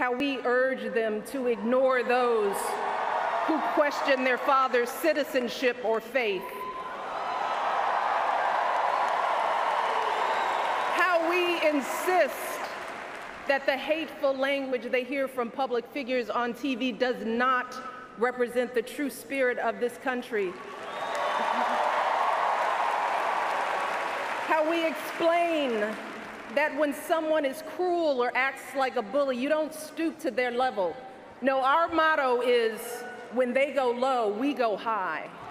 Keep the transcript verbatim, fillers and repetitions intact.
how we urge them to ignore those who question their father's citizenship or faith. How we insist that the hateful language they hear from public figures on T V does not represent the true spirit of this country. How we explain that when someone is cruel or acts like a bully, you don't stoop to their level. No, our motto is, when they go low, we go high.